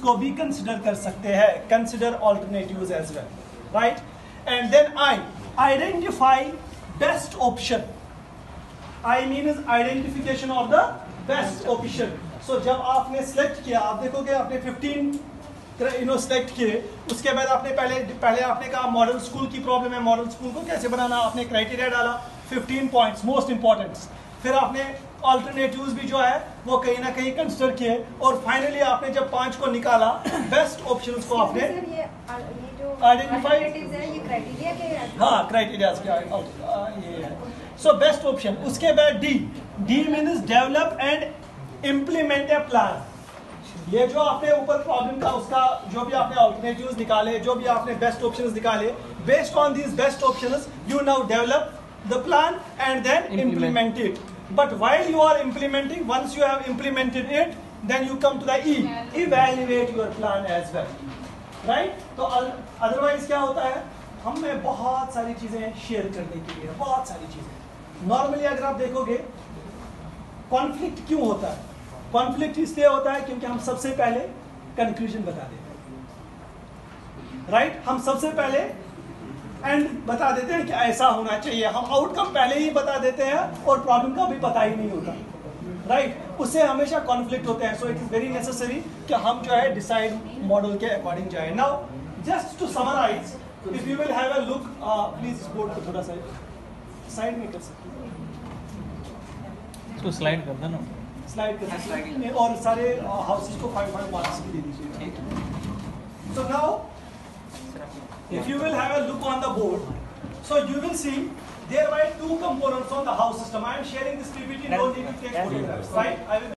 को भी कंसिडर कर सकते हैं, consider alternatives as well, right. And then I identify best option. I mean identification of the best option. So जब आपने सिलेक्ट किया, आप देखोगे आपने 15 सिलेक्ट किए, उसके बाद आपने पहले आपने कहा मॉडल स्कूल की प्रॉब्लम है, मॉडल स्कूल को कैसे बनाना, आपने क्राइटेरिया डाला 15 पॉइंट्स मोस्ट इंपॉर्टेंट। फिर आपने ऑल्टरनेटिव्स भी जो है वो कहीं ना कहीं कंसिडर किए, और फाइनली आपने जब 5 को निकाला, बेस्ट ऑप्शंस को आपने आइडेंटिफाई। हाँ, क्राइटेरिया ये है। So best option. उसके बाद D means develop and implement a plan. ये जो आपने ऊपर प्रॉब्लम का उसका जो भी आपने ऑल्टरनेटिव्स निकाले, जो भी आपने बेस्ट ऑप्शंस निकाले, based on these best options you now develop the plan and then implement it. But while you are implementing, once you have implemented it, then you come to the evaluate your plan as well, right? तो otherwise क्या होता है, हमें बहुत सारी चीजें share करने के लिए, बहुत सारी चीजें। नॉर्मली अगर आप देखोगे कॉन्फ्लिक्ट क्यों होता है, कॉन्फ्लिक्ट इसलिए होता है क्योंकि हम सबसे पहले कंक्लूजन बता देते हैं, राइट। हम सबसे पहले एंड बता देते हैं कि ऐसा होना चाहिए, हम आउटकम पहले ही बता देते हैं और प्रॉब्लम का भी पता ही नहीं होता, राइट। उससे हमेशा कॉन्फ्लिक्ट होते हैं। So it is very necessary कि हम जो है डिसाइड मॉडल के अकॉर्डिंग जाए। Now just to summarize, if you will have a look, please board को थोड़ा सा साइड में कर सकते हैं, इसको स्लाइड कर देना, स्लाइड कर सकते हैं, और सारे हाउसेस को 5 मार्क्स दे दीजिए। So now if you will have a look on the board, so you will see there were 2 components on the house system. I am sharing this PPT, don't need to take photographs, right? I will